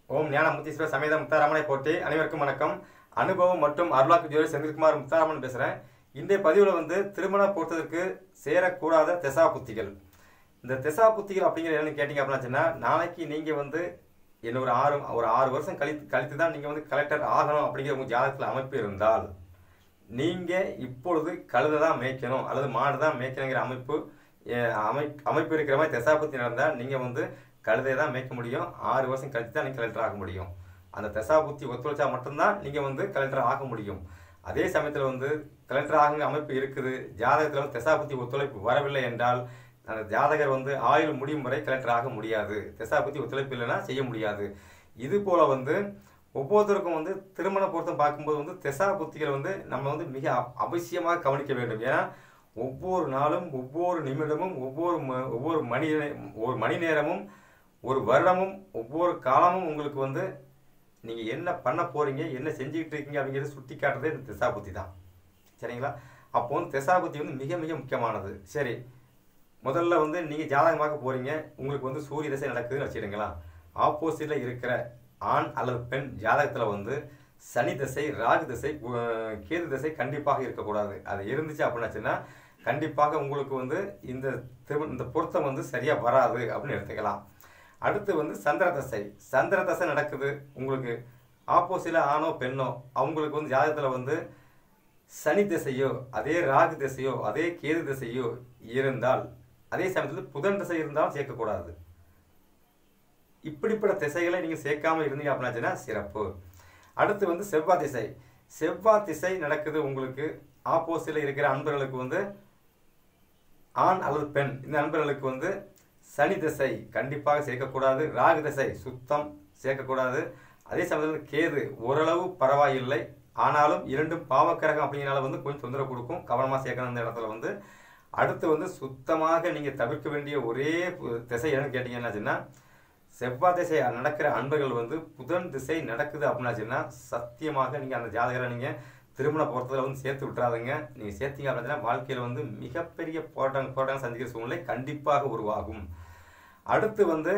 ஓம் ஞான முத்தீஸ்வர சமேத முத்தாராமனை போற்றி. அனைவருக்கும் வணக்கம். அனுபவம் மற்றும் அருளாக்கு ஜோதி செந்தில்குமார் முத்தாராமன் பேசுகிறேன். இன்றைய பதிவில் திருமண பொறுத்ததற்கு சேரக்கூடாத திசா புத்திகள். இந்த திசா புத்திகள் அப்படிங்கிற என்னன்னு கேட்டிங்க அப்படின்னா, நாளைக்கு நீங்கள் என்ன ஒரு ஆறு வருஷம் கழித்து தான் நீங்கள் கலெக்டர் ஆகணும் அப்படிங்கிற உங்கள் ஜாதகத்தில் அமைப்பு இருந்தால், நீங்கள் இப்பொழுது கழுதை தான் மேய்க்கணும் அல்லது மாடு தான் மேய்க்கணுங்கிற அமைப்பு இருக்கிற மாதிரி திசாபுத்தி நடந்தால் நீங்கள் கழுதை தான் மேய்க்க முடியும். 6 வருஷம் கழித்து தான் நீங்கள் கலெக்டர் ஆக முடியும். அந்த திசாபுத்தி ஒத்துழைச்சா மட்டும்தான் நீங்கள் கலெக்டர் ஆக முடியும். அதே சமயத்தில் கலெக்டர் ஆகுங்க அமைப்பு இருக்குது, ஜாதகத்தில் திசாபுத்தி ஒத்துழைப்பு வரவில்லை என்றால் அந்த ஜாதகர் ஆயுள் முடியும் வரை கலெக்டர் ஆக முடியாது. திசாபுத்தி ஒத்துழைப்பு இல்லைன்னா செய்ய முடியாது. இது போல ஒவ்வொருத்தருக்கும் திருமண பொருத்தம் பார்க்கும்போது திசா புத்திகளை நம்ம மிக அவசியமாக கவனிக்க வேண்டும். ஏன்னா ஒவ்வொரு நாளும், ஒவ்வொரு நிமிடமும், ஒவ்வொரு மணி நேரமும், ஒரு வருடமும், ஒவ்வொரு காலமும் உங்களுக்கு நீங்கள் என்ன பண்ண போகிறீங்க, என்ன செஞ்சுக்கிட்டு இருக்கீங்க அப்படிங்கிறது சுட்டி காட்டுறதே இந்த திசா புத்தி தான். சரிங்களா? அப்போ திசா புத்தி மிக மிக முக்கியமானது. சரி, முதல்ல நீங்கள் ஜாதகம் பார்க்க போகிறீங்க, உங்களுக்கு சூரிய திசை நடக்குதுன்னு வச்சுக்கிடுங்களா. ஆப்போசிட்டில் இருக்கிற ஆண் அல்லது பெண் ஜாதகத்தில் சனி திசை, ராகு திசை, கேது திசை கண்டிப்பாக இருக்கக்கூடாது. அது இருந்துச்சு அப்படின்னாச்சுன்னா கண்டிப்பாக உங்களுக்கு இந்த பொருத்தம் சரியாக வராது அப்படின்னு எடுத்துக்கலாம். அடுத்து சந்திர திசை. சந்திர திசை நடக்குது உங்களுக்கு, ஆப்போசிட்டில் ஆணோ பெண்ணோ அவங்களுக்கு ஜாதகத்தில் சனி திசையோ, அதே ராகு திசையோ, அதே கேது திசையோ இருந்தால், அதே சமயத்தில் புதன் திசை இருந்தாலும் சேர்க்கக்கூடாது. இப்படிப்பட்ட திசைகளை நீங்கள் சேர்க்காம இருந்தீங்க அப்படின்னாச்சுன்னா சிறப்பு. அடுத்து செவ்வாய் திசை. செவ்வாய் திசை நடக்குது உங்களுக்கு, ஆப்போசிட்டில் இருக்கிற அன்பர்களுக்கு ஆண் அல்லது பெண், இந்த அன்பர்களுக்கு சனி திசை கண்டிப்பாக சேர்க்கக்கூடாது. ராகு திசை சுத்தம் சேர்க்கக்கூடாது. அதே சமயத்தில் கேது ஓரளவு பரவாயில்லை, ஆனாலும் இரண்டும் பாவக்கிரகம் அப்படிங்கிறனால கொஞ்சம் தொந்தரவு கொடுக்கும். கவனமாக சேர்க்கணும் இந்த இடத்துல. அடுத்து சுத்தமாக நீங்கள் தவிர்க்க வேண்டிய ஒரே திசை என்னன்னு கேட்டீங்கன்னா, செவ்வாய் திசை நடக்கிற அன்பர்கள் புதன் திசை நடக்குது அப்படின்னாச்சுன்னா சத்தியமாக நீங்கள் அந்த ஜாதகரை நீங்கள் திருமண பொருத்தத்தில் சேர்த்து விட்டுறாதுங்க. நீங்கள் சேர்த்தீங்க அப்படின்னா வாழ்க்கையில் மிகப்பெரிய போராட்டங்கள் சந்திக்கிற சூழ்நிலை கண்டிப்பாக உருவாகும். அடுத்து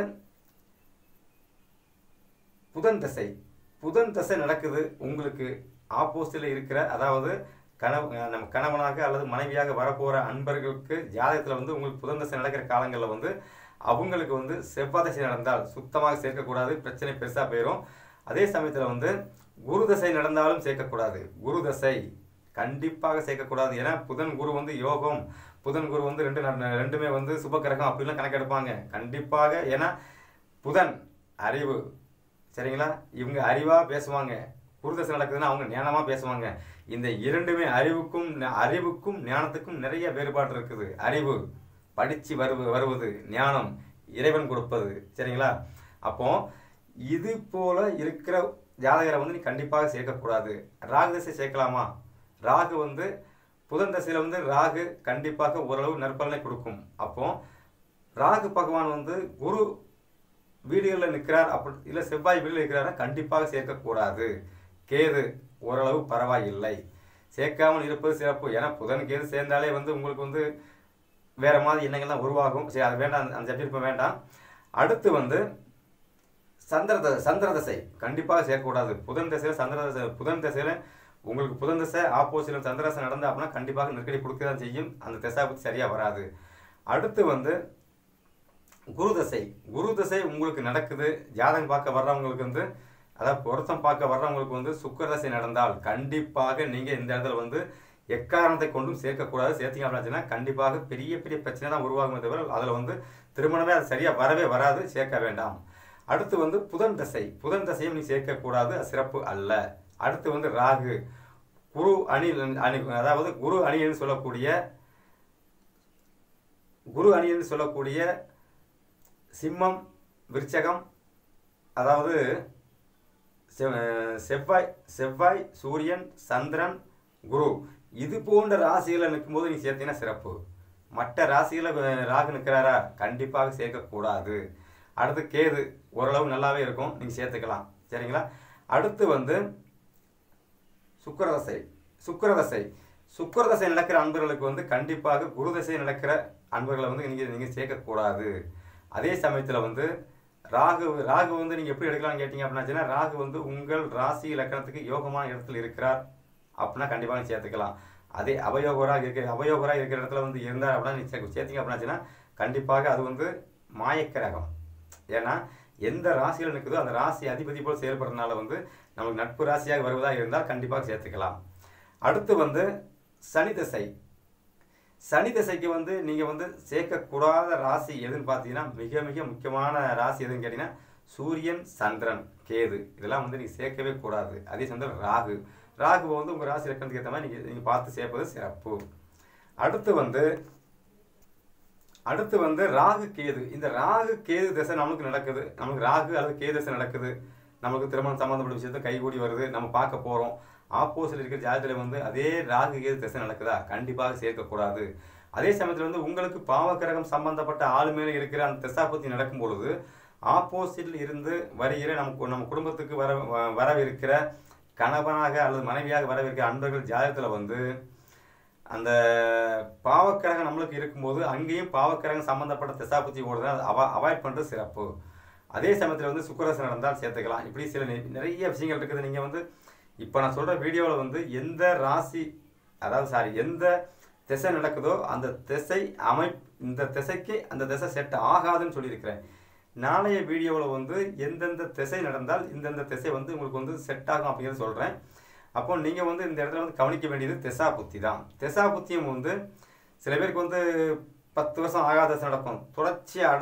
புதன் திசை. புதன் திசை நடக்குது உங்களுக்கு, ஆப்போசிட்டில் இருக்கிற, அதாவது நம்ம கணவனாக அல்லது மனைவியாக வரப்போகிற அன்பர்களுக்கு ஜாதகத்தில் உங்களுக்கு புதன் திசை நடக்கிற காலங்களில் அவங்களுக்கு செவ்வாய் திசை நடந்தால் சுத்தமாக சேர்க்கக்கூடாது, பிரச்சனை பெருசாக போயிடும். அதே சமயத்தில் குரு தசை நடந்தாலும் சேர்க்கக்கூடாது. குரு தசை கண்டிப்பாக சேர்க்கக்கூடாது. ஏன்னா புதன் குரு யோகம், புதன் குரு ரெண்டுமே சுபகிரகம் அப்படிலாம் கணக்கெடுப்பாங்க கண்டிப்பாக. ஏன்னா புதன் அறிவு, சரிங்களா, இவங்க அறிவாக பேசுவாங்க. குரு தசை நடக்குதுன்னா அவங்க ஞானமாக பேசுவாங்க. இந்த இரண்டுமே அறிவுக்கும் ஞானத்துக்கும் நிறைய வேறுபாடு இருக்குது. அறிவு படித்து வருவது, ஞானம் இறைவன் கொடுப்பது. சரிங்களா? அப்போ இது போல இருக்கிற ஜாதகரை நீ கண்டிப்பாக சேர்க்கக்கூடாது. ராகு திசை சேர்க்கலாமா? ராகு புதன் திசையில் ராகு கண்டிப்பாக ஓரளவு நற்பலனை கொடுக்கும். அப்போ ராகு பகவான் குரு வீடுகளில் நிற்கிறார் அப்படி இல்லை செவ்வாய் வீடுகளில் இருக்கிறாரா கண்டிப்பாக சேர்க்கக்கூடாது. கேது ஓரளவு பரவாயில்லை, சேர்க்காமல் இருப்பது சிறப்பு. ஏன்னா புதன் கேது சேர்ந்தாலே உங்களுக்கு வேற மாதிரி எண்ணங்கள்லாம் உருவாகும். சரி, அது வேண்டாம், அந்த சப்ஜெக்ட் வேண்டாம். அடுத்து சந்திர தசை கண்டிப்பாக சேர்க்கக்கூடாது. புதன் திசையில் புதன் திசையில் உங்களுக்கு புதன் திசை ஆப்போசிட்டில் சந்திர தசை நடந்தால் அப்படின்னா கண்டிப்பாக நெருக்கடி கொடுக்க தான் செய்யும். அந்த திசை பற்றி சரியாக வராது. அடுத்து குரு தசை. குரு தசை உங்களுக்கு நடக்குது, ஜாதகம் பார்க்க வர்றவங்களுக்கு அதாவது பொருத்தம் பார்க்க வர்றவங்களுக்கு சுக்கிர தசை நடந்தால் கண்டிப்பாக நீங்கள் இந்த இடத்துல எக்காரணத்தை கொண்டும் சேர்க்கக்கூடாது. சேர்த்தீங்க அப்படின்னா கண்டிப்பாக பெரிய பெரிய பிரச்சனை தான் உருவாகுமே தவிர அதில் திருமணமே அது சரியாக வரவே வராது, சேர்க்க வேண்டாம். அடுத்து புதன் தசை. புதன் தசையும் நீ சேர்க்கக்கூடாது, சிறப்பு அல்ல. அடுத்து ராகு. குரு அணி, அதாவது குரு அணின்னு சொல்லக்கூடிய சிம்மம், விருச்சகம், அதாவது செவ்வாய், சூரியன், சந்திரன், குரு, இது போன்ற ராசிகளை நிற்கும்போது நீ சேர்த்தீங்கன்னா சிறப்பு. மற்ற ராசிகளை ராகு நிற்கிறாரா கண்டிப்பாக சேர்க்கக்கூடாது. அடுத்து கேது ஓரளவு நல்லாவே இருக்கும், நீங்கள் சேர்த்துக்கலாம். சரிங்களா? அடுத்து சுக்கிரதசை. சுக்கிரதசை நடக்கிற அன்பர்களுக்கு கண்டிப்பாக குரு தசை நடக்கிற அன்பர்களை நீங்கள் சேர்க்கக்கூடாது. அதே சமயத்தில் ராகு ராகு வந்து நீங்கள் எப்படி எடுக்கலாம்னு கேட்டிங்க அப்படின்னாச்சுன்னா, ராகு வந்து உங்கள் ராசி லக்கணத்துக்கு யோகமான இடத்துல இருக்கிறார் அப்படின்னா கண்டிப்பாக நீங்கள் சேர்த்துக்கலாம். அதே அவயோகராக இருக்கிற இடத்துல வந்து இருந்தார் அப்படின்னா நீங்கள் சேர்த்திங்க அப்படின்னாச்சுன்னா கண்டிப்பாக அது வந்து மாயக்கிரகம். ஏன்னா எந்த ராசியில் நிற்குதோ அந்த ராசி அதிபதி போல் செயல்படுறதுனால வந்து நமக்கு நட்பு ராசியாக வருவதாக இருந்தால் கண்டிப்பாக சேர்த்துக்கலாம். அடுத்து வந்து சனி திசை. சனி திசைக்கு வந்து நீங்கள் வந்து சேர்க்கக்கூடாத ராசி எதுன்னு பார்த்தீங்கன்னா, மிக மிக முக்கியமான ராசி எதுன்னு கேட்டிங்கன்னா சூரியன், சந்திரன், கேது இதெல்லாம் வந்து நீங்கள் சேர்க்கவே கூடாது. அதே சமயத்தில் ராகுவை வந்து உங்கள் ராசி லக்கணத்துக்கு ஏற்ற மாதிரி நீங்கள் பார்த்து சேர்ப்பது சிறப்பு. அடுத்து வந்து ராகு கேது. இந்த ராகு கேது திசை நமக்கு நடக்குது, நமக்கு ராகு அல்லது கேது திசை நடக்குது, நமக்கு திருமணம் சம்மந்தப்பட்ட விஷயத்தை கைகூடி வருது, நம்ம பார்க்க போகிறோம். ஆப்போசிட் இருக்கிற ஜாதகத்தில் வந்து அதே ராகு கேது திசை நடக்குதா கண்டிப்பாக சேர்க்கக்கூடாது. அதே சமயத்தில் வந்து உங்களுக்கு பாவக்கிரகம் சம்பந்தப்பட்ட ஆளு மேலே இருக்கிற அந்த திசாபுத்தி நடக்கும் பொழுது ஆப்போசிட்டில் இருந்து வருகிற நம்ம குடும்பத்துக்கு வரவிருக்கிற கணவனாக அல்லது மனைவியாக வரவிருக்கிற அன்பர்கள் ஜாதகத்தில் வந்து அந்த பாவக்கிரகம் நம்மளுக்கு இருக்கும்போது அங்கேயும் பாவக்கிரகம் சம்பந்தப்பட்ட திசாபுத்தி ஓடுதான் அவாய்ட் பண்ணுறது சிறப்பு. அதே சமயத்தில் வந்து சுக்கிரதசை நடந்தால் சேர்த்துக்கலாம். இப்படி சில நிறைய விஷயங்கள் இருக்குது. நீங்கள் வந்து இப்போ நான் சொல்கிற வீடியோவில் வந்து எந்த ராசி எந்த திசை நடக்குதோ அந்த திசை இந்த திசைக்கு அந்த திசை செட் ஆகாதுன்னு சொல்லியிருக்கிறேன். நாளைய வீடியோவில் வந்து எந்தெந்த திசை நடந்தால் இந்தந்த திசை வந்து உங்களுக்கு வந்து செட் ஆகும் அப்படிங்கிறத சொல்கிறேன். அப்போ நீங்கள் வந்து இந்த இடத்துல வந்து கவனிக்க வேண்டியது திசா புத்தி தான். திசா புத்தியும் வந்து சில பேருக்கு வந்து 10 வருஷம் ஆகாத திசை நடக்கும். தொடர்ச்சியாக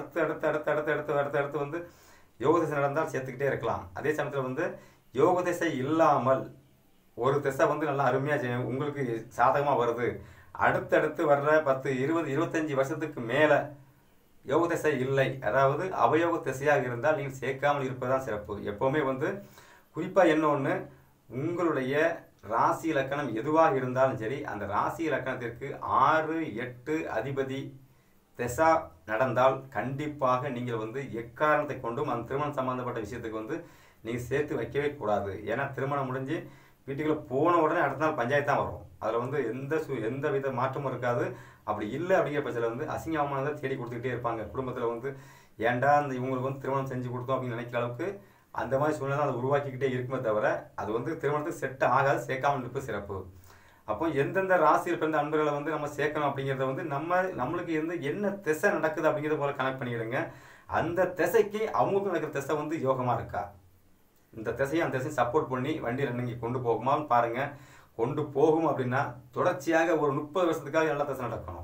அடுத்து வந்து யோக திசை நடந்தால் சேர்த்துக்கிட்டே இருக்கலாம். அதே சமயத்தில் வந்து யோக திசை இல்லாமல் ஒரு திசை வந்து நல்லா அருமையாக உங்களுக்கு சாதகமாக வருது, அடுத்தடுத்து வர்ற 10, 20, 25 வருஷத்துக்கு மேலே யோக திசை இல்லை, அதாவது அவயோக திசையாக இருந்தால் நீங்கள் சேர்க்காமல் இருப்பதுதான் சிறப்பு. எப்போவுமே வந்து குறிப்பாக என்ன ஒன்று, உங்களுடைய ராசி இலக்கணம் எதுவாக இருந்தாலும் சரி அந்த ராசி இலக்கணத்திற்கு 6, 8 அதிபதி திசா நடந்தால் கண்டிப்பாக நீங்கள் வந்து எக்காரணத்தை கொண்டும் அந்த திருமணம் சம்பந்தப்பட்ட விஷயத்துக்கு வந்து நீங்கள் சேர்த்து வைக்கவே கூடாது. ஏன்னா திருமணம் முடிஞ்சு வீட்டுக்குள்ளே போன உடனே அடுத்த நாள் பஞ்சாயத்து தான் வரும். அதில் வந்து எந்த வித மாற்றமும் இருக்காது. அப்படி இல்லை அப்படிங்கிற பட்சத்தில் வந்து அசிங்கமானதை தேடி கொடுத்துக்கிட்டே இருப்பாங்க. குடும்பத்தில் வந்து ஏன்டா இவங்களுக்கு வந்து திருமணம் செஞ்சு கொடுத்தோம் அப்படின்னு நினைக்கிற அளவுக்கு அந்த மாதிரி சூழ்நிலை அதை உருவாக்கிக்கிட்டே இருக்குமே தவிர அது வந்து திருமணத்துக்கு செட் ஆகாது. சேர்க்காமல் இருப்பது சிறப்பு. அப்போ எந்தெந்த ராசியில் பிறந்த அன்பர்களை வந்து நம்ம சேர்க்கணும் அப்படிங்கிறத வந்து நம்மளுக்கு என்ன திசை நடக்குது அப்படிங்கிறத போல கனெக்ட் பண்ணிடுங்க. அந்த திசைக்கு அவங்களுக்கு நடக்கிற திசை வந்து யோகமாக இருக்கா, இந்த திசையை அந்த திசையை சப்போர்ட் பண்ணி வண்டி ரன்னிங்கி கொண்டு போகுமான்னு பாருங்கள். கொண்டு போகும் அப்படின்னா தொடர்ச்சியாக ஒரு 30 வருஷத்துக்காக நல்ல திசை நடக்கணும்.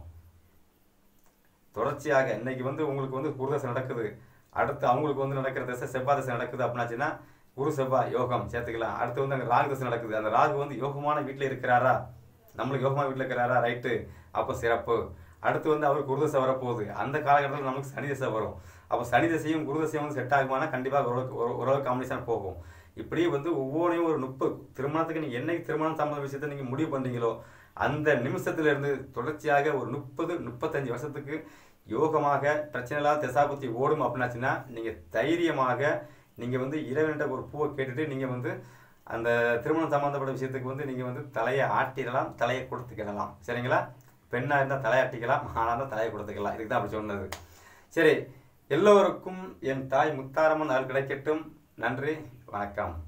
தொடர்ச்சியாக இன்னைக்கு வந்து உங்களுக்கு வந்து குரு திசை நடக்குது, அடுத்து அவங்களுக்கு வந்து நடக்கிற திசை செவ்வாய் திசை நடக்குது அப்படின்னாச்சுன்னா குரு செவ்வாய் யோகம் சேர்த்துக்கலாம். அடுத்து வந்து அங்கே ராகு திசை நடக்குது, அந்த ராகு வந்து யோகமான வீட்டில் இருக்கிறாரா, நம்மளுக்கு யோகமான வீட்டில் இருக்கிறாரா, ரைட்டு, அப்போ சிறப்பு. அடுத்து வந்து அவருக்கு குரு திசை வரப்போகுது, அந்த காலகட்டத்தில் நமக்கு சனி திசை வரும். அப்போ சனி திசையும் குரு திசையும் வந்து செட் ஆகுமானா கண்டிப்பாக ஓரளவுக்கு காம்பினேஷன் போகும். இப்படி வந்து ஒவ்வொன்றையும் ஒரு 30 திருமணத்துக்கு நீங்கள் என்னைக்கு திருமணம் சம்பந்த விஷயத்தை நீங்கள் முடிவு பண்ணுறீங்களோ அந்த நிமிஷத்துலேருந்து தொடர்ச்சியாக ஒரு 30-35 வருஷத்துக்கு யோகமாக பிரச்சனை இல்லாத திசாபுத்தி ஓடும் அப்படின்னாச்சுன்னா நீங்கள் தைரியமாக நீங்கள் வந்து இறைவன்கிட்ட ஒரு பூவை கேட்டுட்டு நீங்கள் வந்து அந்த திருமணம் சம்பந்தப்பட்ட விஷயத்துக்கு வந்து நீங்கள் வந்து தலையை ஆட்டிடலாம், தலையை கொடுத்துக்கிடலாம். சரிங்களா? பெண்ணாக இருந்தால் தலையாட்டிக்கலாம், ஆனாக இருந்தால் தலையை கொடுத்துக்கலாம். இதுக்கு தான் அப்படி சொன்னது. சரி, எல்லோருக்கும் என் தாய் முத்தாரம்மன் அருள் கிடைக்கட்டும். நன்றி, வணக்கம்.